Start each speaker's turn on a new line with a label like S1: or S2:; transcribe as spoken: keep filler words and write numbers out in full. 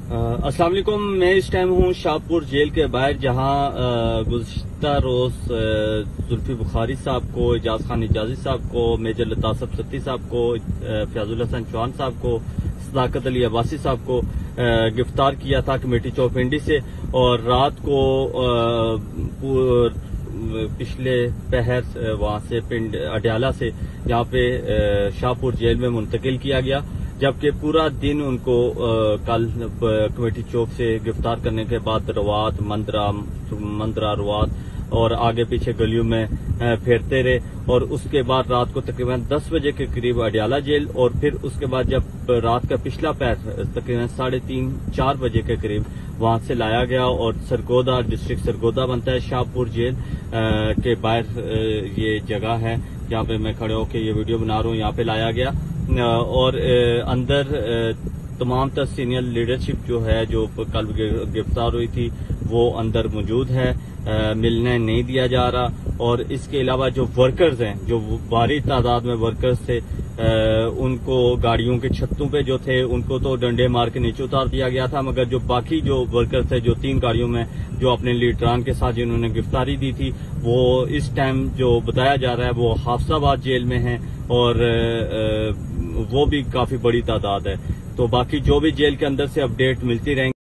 S1: अस्सलाम वालेकुम। मैं इस टाइम हूँ शाहपुर जेल के बाहर, जहाँ गुज़श्ता रोज जुल्फी बुखारी साहब को, एजाज खान एजाजी साहब को, मेजर लतासफ सत्ती साहब को, फयाजुल हसन चौहान साहब को, सदाकत अली अब्बासी साहब को गिरफ्तार किया था कमेटी चौक पिंडी से, और रात को पिछले पहर वहां से पिंड अडयाला से यहाँ पे शाहपुर जेल में मुंतकिल किया गया, जबकि पूरा दिन उनको आ, कल कमेटी चौक से गिरफ्तार करने के बाद रवात मंदरा मंदरा रवात और आगे पीछे गलियों में फेरते रहे, और उसके बाद रात को तकरीबन दस बजे के करीब अडयाला जेल, और फिर उसके बाद जब रात का पिछला पैर तकरीबन साढ़े तीन चार बजे के करीब वहां से लाया गया, और सरगोदा डिस्ट्रिक्ट सरगोदा बनता है शाहपुर जेल के बाहर ये जगह है जहाँ पे मैं खड़े होकर ये वीडियो बना रहा हूँ, यहाँ पे लाया गया, और अंदर तमाम तर सीनियर लीडरशिप जो है जो कल गिरफ्तार हुई थी वो अंदर मौजूद है, मिलने नहीं दिया जा रहा। और इसके अलावा जो वर्कर्स हैं, जो भारी तादाद में वर्कर्स थे, उनको गाड़ियों के छत्तों पे जो थे उनको तो डंडे मार के नीचे उतार दिया गया था, मगर जो बाकी जो वर्कर्स थे, जो तीन गाड़ियों में जो अपने लीडरान के साथ जिन्होंने गिरफ्तारी दी थी, वो इस टाइम जो बताया जा रहा है वो हाफसाबाद जेल में है, और वो भी काफी बड़ी तादाद है। तो बाकी जो भी जेल के अंदर से अपडेट मिलती रहेंगी।